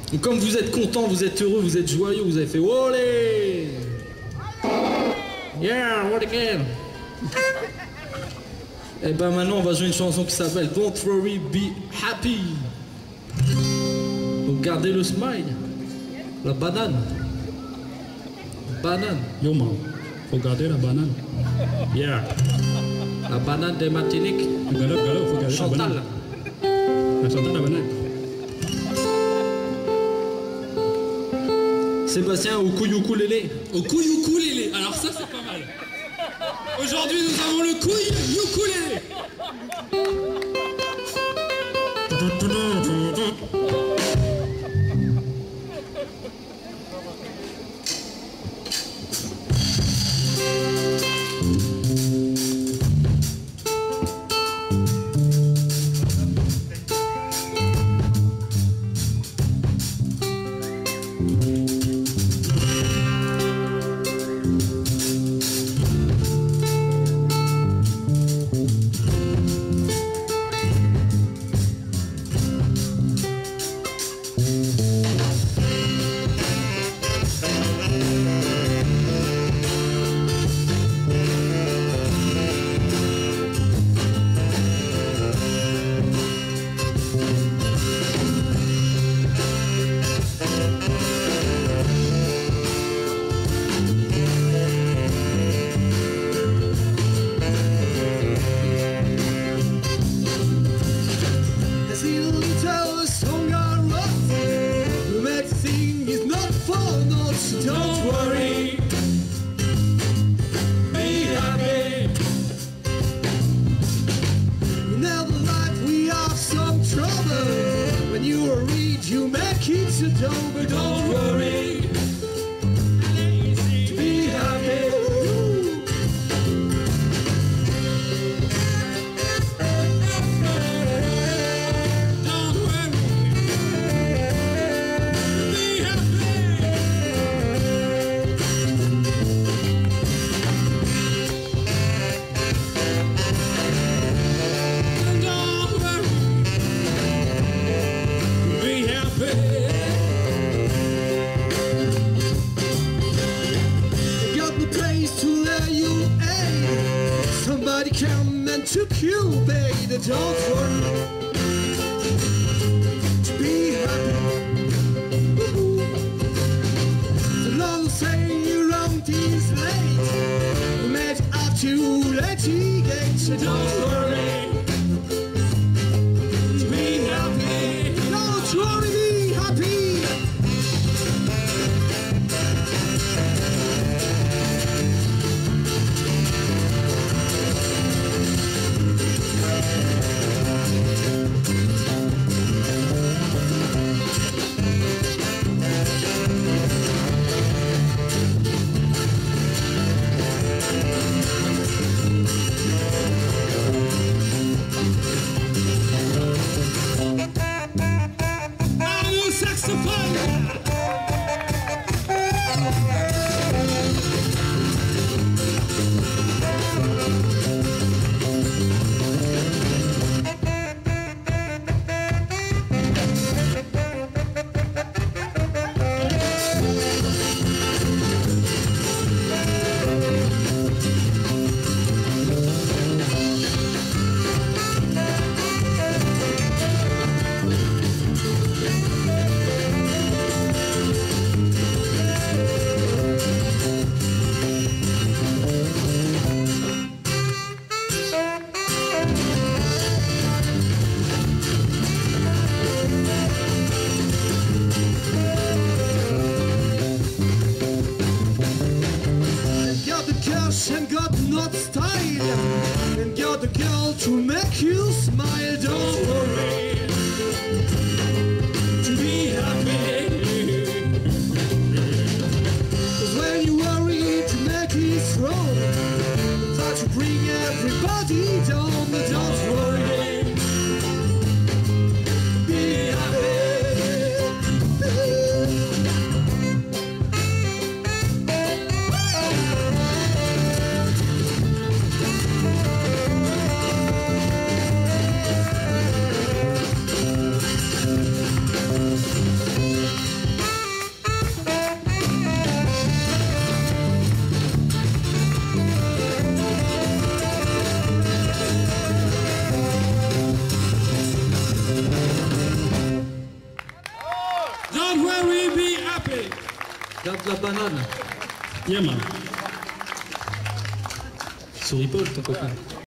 Et comme vous êtes content, vous êtes heureux, vous êtes joyeux, vous avez fait Olé! Yeah, what again? Et ben maintenant on va jouer une chanson qui s'appelle Don't Worry, Be Happy. Donc gardez le smile. La banane. Banane. Yo man, faut garder la banane. Yeah. La banane de Martinique. Galop, faut garder Chantal. la banane. La Chantal, la banane. Sébastien Ukulélé. Ukulélé. Alors ça c'est pas mal. Aujourd'hui nous avons le ukulélé. Don't worry, be happy. In our life we have some trouble. When you are rich, you make it so But don't worry, be happy. Don't worry, be happy. Don't worry, be happy. You got the place to lay you aid. Somebody come and took you, baby. Don't worry, be happy. The long say you wrong is late. We met up to let you get. So don't worry, Be happy. don't worry, be happy. Un saxophone. Got the cash and got not style. And got the girl to make you smile. Don't worry, To be happy. 'cause when you worry to make it wrong, try to bring everybody down. But don't worry, be happy. Garde la banane. Yeah man. Souris Paul, ton copain.